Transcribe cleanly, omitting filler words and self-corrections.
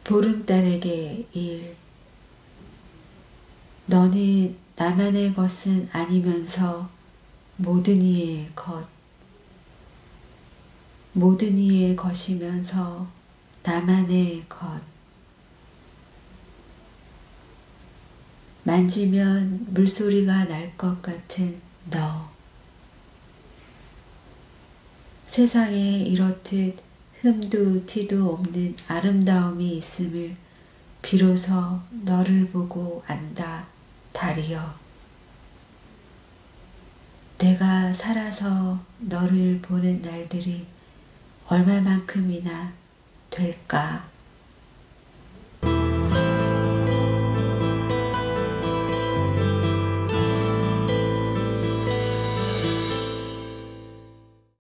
보름달에게 일. 너는 나만의 것은 아니면서 모든 이의 것. 모든 이의 것이면서 나만의 것. 만지면 물소리가 날 것 같은 너. 세상에 이렇듯 흠도 티도 없는 아름다움이 있음을 비로소 너를 보고 안다, 달이여. 내가 살아서 너를 보는 날들이 얼마만큼이나 될까?